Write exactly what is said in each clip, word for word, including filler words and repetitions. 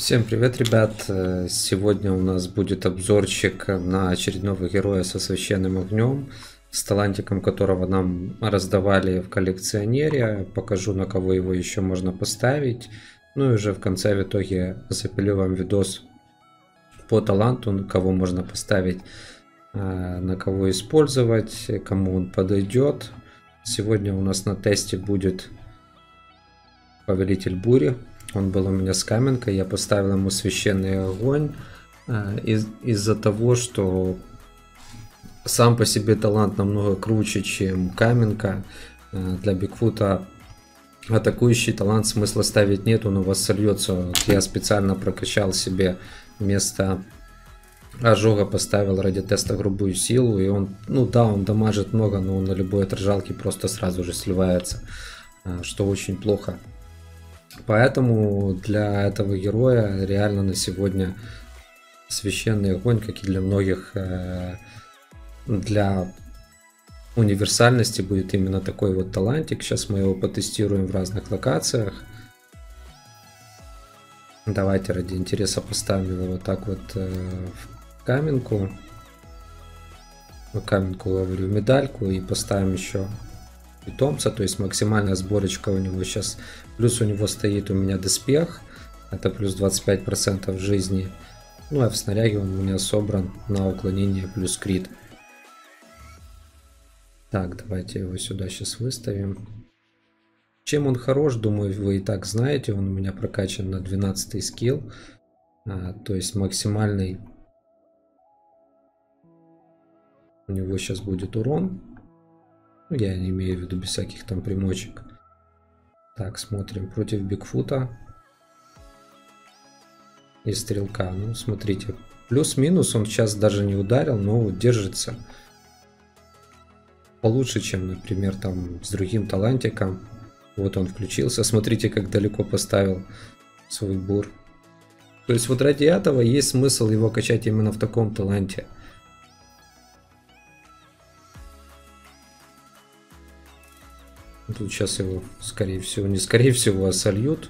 Всем привет, ребят! Сегодня у нас будет обзорчик на очередного героя со священным огнем, с талантиком которого нам раздавали в коллекционере. Покажу, на кого его еще можно поставить. Ну и уже в конце, в итоге, запилю вам видос по таланту, кого можно поставить, на кого использовать, кому он подойдет. Сегодня у нас на тесте будет Повелитель Бури. Он был у меня с каменкой, я поставил ему священный огонь из- из-за того, что сам по себе талант намного круче, чем каменка. Для Бигфута атакующий талант смысла ставить нет, он у вас сольется. Вот я специально прокачал себе вместо ожога, поставил ради теста грубую силу, и он, ну да, он дамажит много, но он на любой отражалке просто сразу же сливается, что очень плохо. Поэтому для этого героя реально на сегодня священный огонь, как и для многих, для универсальности будет именно такой вот талантик. Сейчас мы его потестируем в разных локациях. Давайте ради интереса поставим его вот так вот в каменку. В каменку, говорю, медальку, и поставим еще питомца, то есть максимальная сборочка у него сейчас. Плюс у него стоит у меня доспех, это плюс двадцать пять процентов жизни. Ну а в снаряге он у меня собран на уклонение плюс крит. Так, давайте его сюда сейчас выставим. Чем он хорош, думаю, вы и так знаете. Он у меня прокачан на двенадцатый скилл, а, то есть максимальный у него сейчас будет урон. Ну, я не имею в виду без всяких там примочек. Так, смотрим против Бигфута и стрелка. Ну, смотрите, плюс-минус он сейчас даже не ударил, но держится получше, чем, например, там с другим талантиком. Вот он включился. Смотрите, как далеко поставил свой бур. То есть вот ради этого есть смысл его качать именно в таком таланте. Тут сейчас его, скорее всего, не скорее всего, а сольют.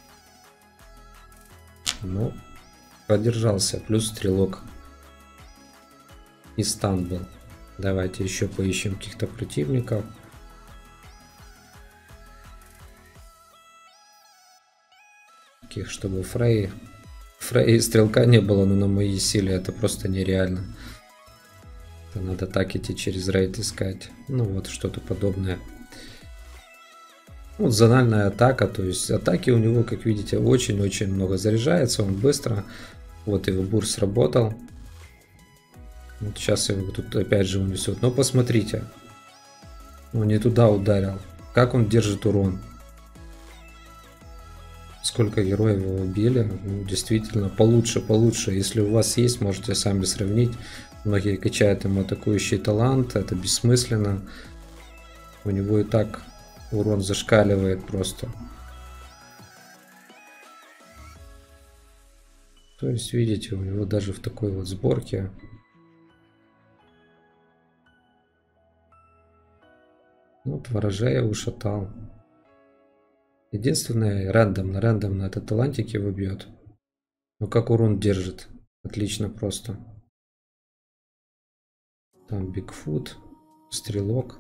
Но продержался. Плюс стрелок. И стан был. Давайте еще поищем каких-то противников. Таких, чтобы Фрей... Фрей и стрелка не было, но на моей силе это просто нереально. Это надо так идти через рейд искать. Ну вот, что-то подобное. Вот зональная атака, то есть атаки у него, как видите, очень-очень много заряжается, он быстро. Вот его бур сработал. Вот сейчас его тут опять же унесет. Но посмотрите, он не туда ударил. Как он держит урон? Сколько героев его убили? Ну, действительно, получше, получше. Если у вас есть, можете сами сравнить. Многие качают ему атакующий талант, это бессмысленно. У него и так урон зашкаливает просто. То есть, видите, у него даже в такой вот сборке вот ворожея ушатал. Единственное, рандомно, рандомно этот талантик его бьет. Но как урон держит? Отлично просто. Там Бигфут, стрелок.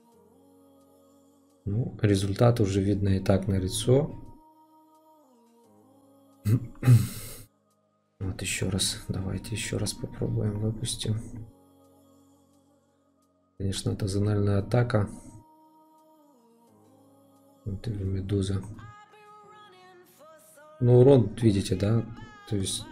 Ну, результат уже видно и так на лицо. Вот еще раз, давайте еще раз попробуем, выпустим. Конечно, это зональная атака. Вот или медуза. Ну, урон, видите, да? То есть...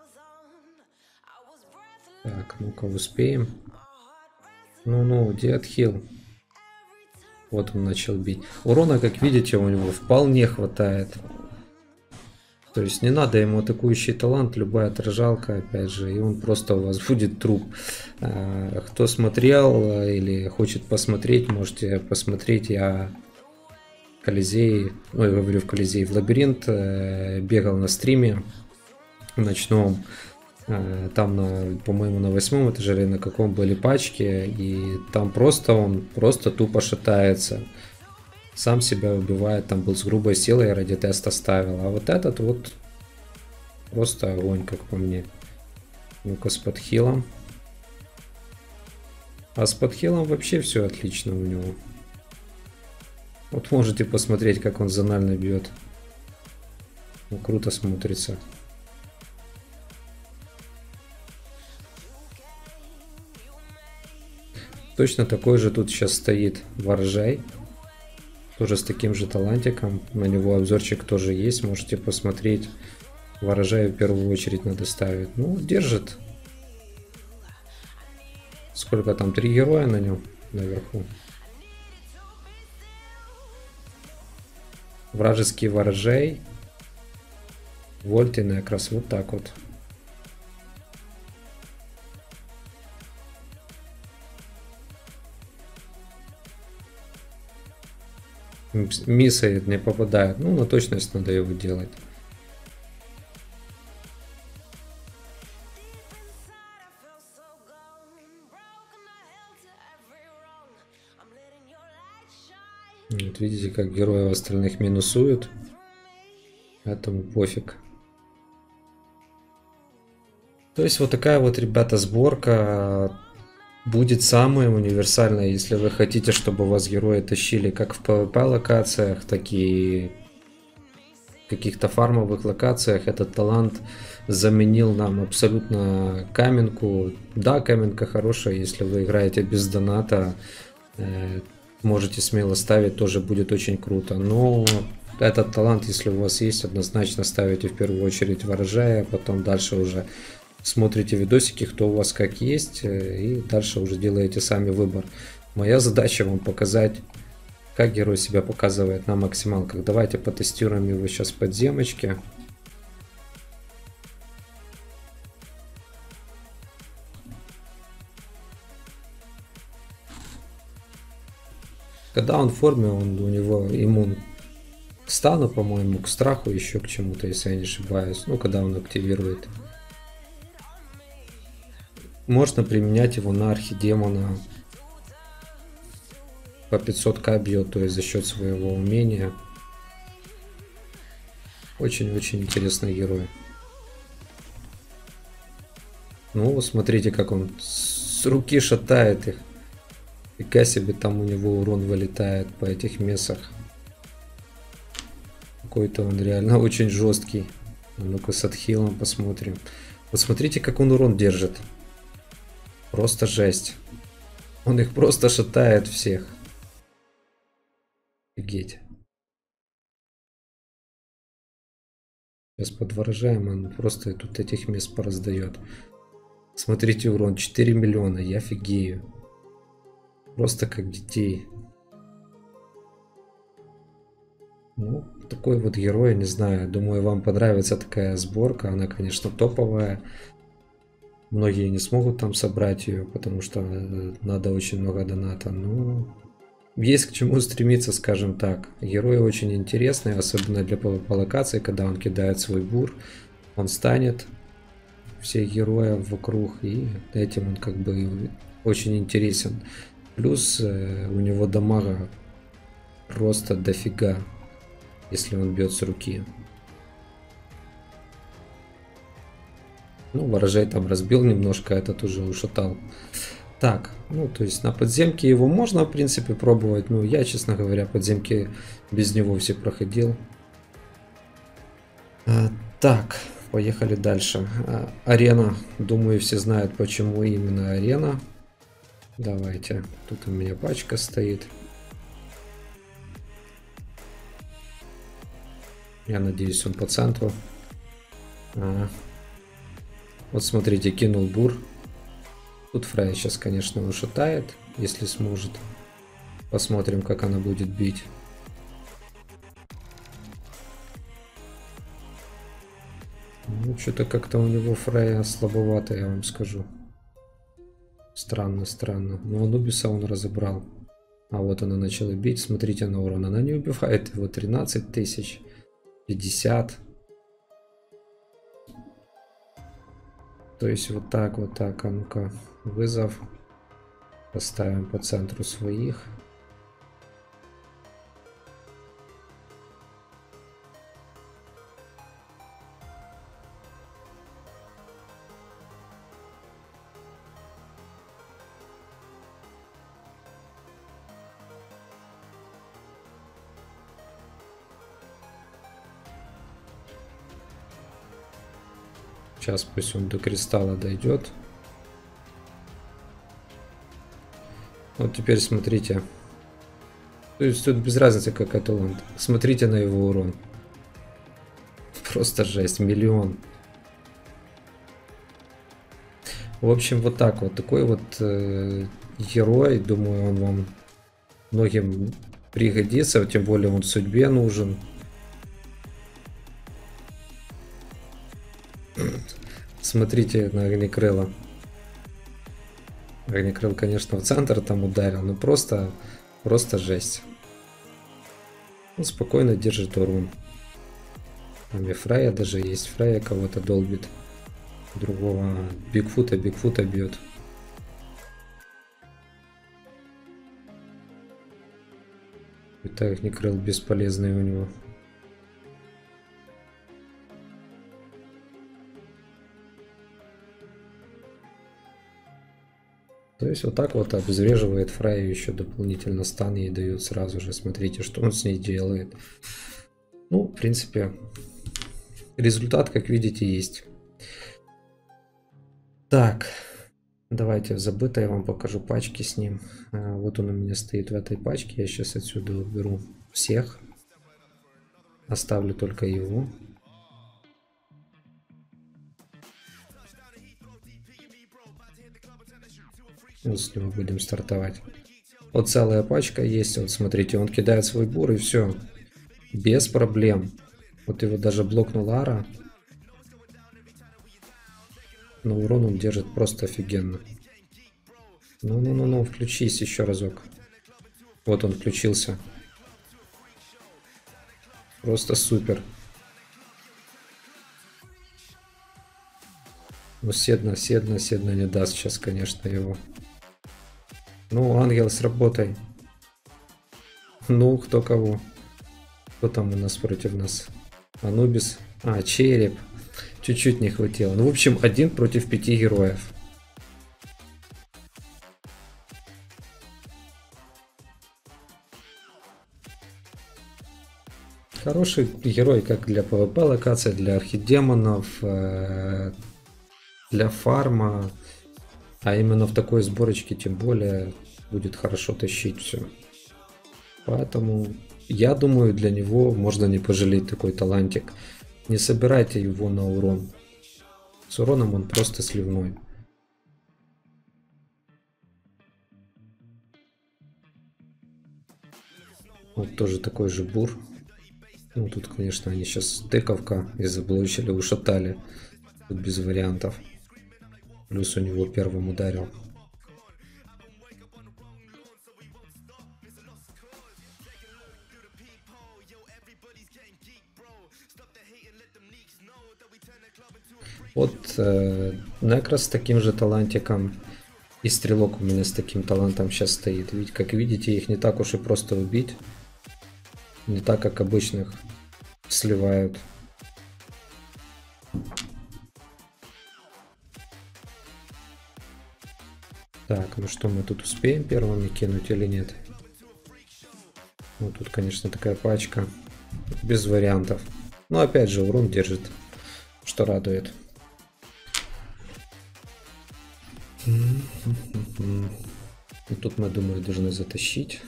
Так, ну-ка, успеем. Ну-ну, где отхил? Вот он начал бить. Урона, как видите, у него вполне хватает. То есть не надо ему атакующий талант, любая отражалка, опять же, и он просто у вас будет труп. Кто смотрел или хочет посмотреть, можете посмотреть. Я в Колизей, ну я говорю в Колизей, в Лабиринт бегал на стриме ночном. Там, на, по-моему, на восьмом этаже или на каком были пачки, и там просто он просто тупо шатается. Сам себя убивает, там был с грубой силой, ради теста ставил. А вот этот вот Просто огонь, как по мне. Ну-ка, с подхилом. А с подхилом вообще все отлично у него. Вот можете посмотреть, как он зонально бьет. Ну, круто смотрится. Точно такой же тут сейчас стоит Ворожай. Тоже с таким же талантиком. На него обзорчик тоже есть. Можете посмотреть. Ворожаю в первую очередь надо ставить. Ну, держит. Сколько там? Три героя на нем наверху. Вражеский Ворожай. Вольт и Некрос. Вот так вот. Миссает, не попадает. Ну, на точность надо его делать. Вот видите, как герои остальных минусуют. Поэтому пофиг. То есть вот такая вот, ребята, сборка будет самая универсальная, если вы хотите, чтобы у вас герои тащили как в пэ вэ пэ локациях, так и в каких-то фармовых локациях. Этот талант заменил нам абсолютно каменку. Да, каменка хорошая, если вы играете без доната, э, можете смело ставить, тоже будет очень круто. Но этот талант, если у вас есть, однозначно ставите в первую очередь Ворожая, потом дальше уже смотрите видосики, кто у вас как есть, и дальше уже делаете сами выбор. Моя задача вам показать, как герой себя показывает на максималках. Давайте потестируем его сейчас в подземочке. Когда он в форме, он, у него иммун к стану, по-моему, к страху, еще к чему-то, если я не ошибаюсь. Ну, когда он активирует. Можно применять его на архидемона. По пятьсот ка бьет, то есть за счет своего умения. Очень-очень интересный герой. Ну, смотрите, как он с руки шатает их. Фига себе, там у него урон вылетает по этих месах. Какой-то он реально очень жесткий. Ну-ка с отхилом посмотрим. Вот смотрите, как он урон держит. Просто жесть. Он их просто шатает всех. Офигеть. Сейчас подворожаем, он просто тут этих мест пораздает. Смотрите, урон четыре миллиона, я офигею. Просто как детей. Ну, такой вот герой, не знаю. Думаю, вам понравится такая сборка. Она, конечно, топовая. Многие не смогут там собрать ее, потому что надо очень много доната. Но есть к чему стремиться, скажем так. Герой очень интересный, особенно для пэ вэ пэ локации, когда он кидает свой бур. Он станет всех героев вокруг, и этим он как бы очень интересен. Плюс э, у него дамага просто дофига, если он бьет с руки. Ну, Ворожай там разбил немножко, этот уже ушатал. Так, ну, то есть на подземке его можно, в принципе, пробовать. Ну, я, честно говоря, подземки без него все проходил. А, так, поехали дальше. А, арена. Думаю, все знают, почему именно арена. Давайте. Тут у меня пачка стоит. Я надеюсь, он по центру. А, вот смотрите, кинул бур. Тут Фрейя сейчас, конечно, ушатает, если сможет. Посмотрим, как она будет бить. Ну, что-то как-то у него Фрейя слабовато, я вам скажу. Странно, странно. Но Анубиса он разобрал. А вот она начала бить. Смотрите на урон. Она не убивает его. тринадцать тысяч. пятьдесят. То есть вот так, вот так. А ну-ка. Вызов. Поставим по центру своих. Сейчас пусть он до кристалла дойдет. Вот теперь смотрите. То есть тут без разницы какой талант. Смотрите на его урон. Просто жесть, миллион. В общем, вот так вот. Такой вот э, герой. Думаю, он вам многим пригодится. Тем более он судьбе нужен. Смотрите на Огнекрыла. Огнекрыл, конечно, в центр там ударил, но просто, просто жесть. Он спокойно держит урон. Там и Фрейя даже есть. Фрейя кого-то долбит. Другого Бигфута, Бигфута бьет. Это Огнекрыл бесполезный у него. То есть вот так вот обезвреживает Фрейю, еще дополнительно стан ей дают сразу же. Смотрите, что он с ней делает. Ну, в принципе, результат, как видите, есть. Так, давайте в забыто я вам покажу пачки с ним. Вот он у меня стоит в этой пачке. Я сейчас отсюда уберу всех. Оставлю только его. Вот с него будем стартовать. Вот целая пачка есть. Вот смотрите, он кидает свой бур и все. Без проблем. Вот его даже блокнул Ара. Но урон он держит просто офигенно. Ну-ну-ну-ну, включись еще разок. Вот он включился. Просто супер. Ну, Седна, Седна, Седна не даст сейчас, конечно, его. Ну, ангел, сработай. Ну, кто кого? Кто там у нас против нас? Анубис. А, череп. Чуть-чуть не хватило. Ну, в общем, один против пяти героев. Хороший герой как для пэ вэ пэ локации, для архидемонов, для фарма. А именно в такой сборочке тем более будет хорошо тащить все. Поэтому я думаю, для него можно не пожалеть такой талантик. Не собирайте его на урон. С уроном он просто сливной. Вот тоже такой же бур. Ну тут, конечно, они сейчас тыковка и заблочили, ушатали. Тут без вариантов. Плюс у него первым ударил. Вот э, Некрос с таким же талантиком. И Стрелок у меня с таким талантом сейчас стоит. Ведь, как видите, их не так уж и просто убить. Не так, как обычных сливают. Так, ну что, мы тут успеем первыми кинуть или нет? Ну, тут, конечно, такая пачка. Без вариантов. Но, опять же, урон держит, что радует. И тут мы, думаю, должны затащить.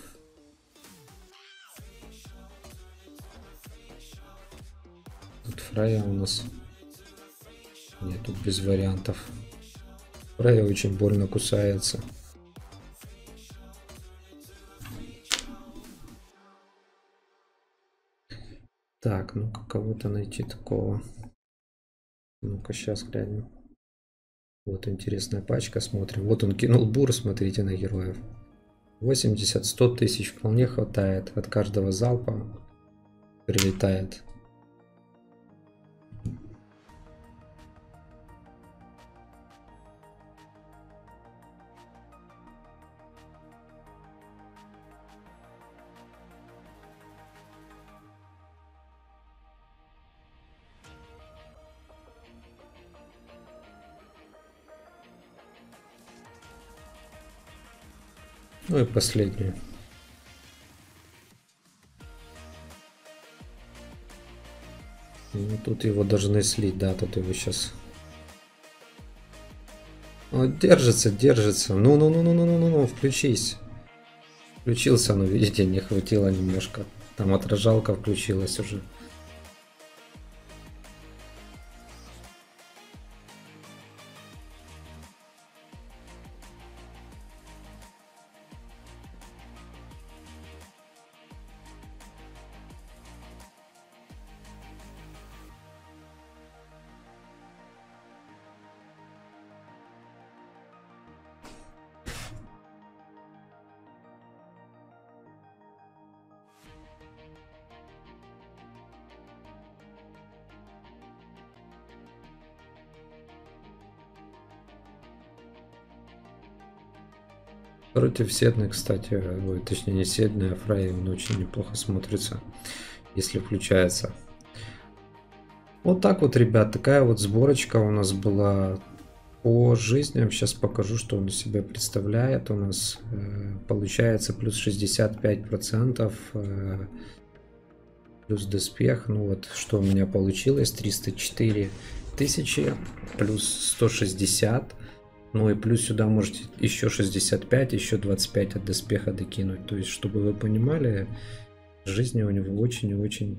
Тут Фрейя у нас. Нет, тут без вариантов. Фрейя очень больно кусается. Так, ну-ка кого-то найти такого. Ну-ка сейчас глянем. Вот интересная пачка, смотрим. Вот он кинул бур, смотрите на героев. восемьдесят сто тысяч вполне хватает. От каждого залпа прилетает. Ну и последнюю. Ну, тут его должны слить, да, тут его сейчас Ну, держится, держится. Ну-ну-ну-ну-ну-ну-ну, включись. Включился, но, видите, не хватило немножко. Там отражалка включилась уже. Против Седны, кстати, ой, точнее не Седны, а Фрай, он очень неплохо смотрится, если включается. Вот так вот, ребят, такая вот сборочка у нас была по жизням. Сейчас покажу, что он из себя представляет. У нас э, получается плюс шестьдесят пять процентов, э, плюс доспех. Ну вот, что у меня получилось, триста четыре тысячи, плюс сто шестьдесят. Ну и плюс сюда можете еще шестьдесят пять, еще двадцать пять от доспеха докинуть. То есть, чтобы вы понимали, жизни у него очень и очень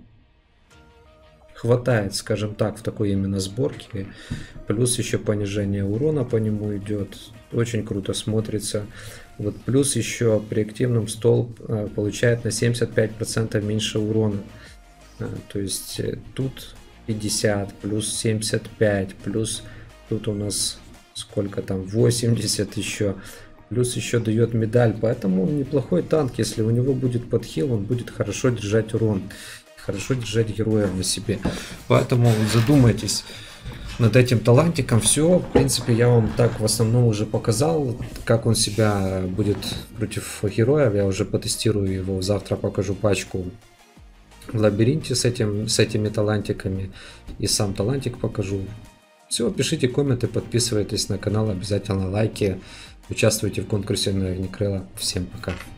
хватает, скажем так, в такой именно сборке. Плюс еще понижение урона по нему идет. Очень круто смотрится. Вот плюс еще при активном столб получает на семьдесят пять процентов меньше урона. То есть тут пятьдесят, плюс семьдесят пять, плюс тут у нас сколько там, восемьдесят еще. Плюс еще дает медаль. Поэтому он неплохой танк. Если у него будет подхил, он будет хорошо держать урон. Хорошо держать героя на себе. Поэтому задумайтесь над этим талантиком. Все, в принципе, я вам так в основном уже показал, как он себя будет против героев. Я уже потестирую его. Завтра покажу пачку в лабиринте с, этим, с этими талантиками. И сам талантик покажу. Все, пишите комменты, подписывайтесь на канал, обязательно лайки. Участвуйте в конкурсе на Огнекрыла. Всем пока.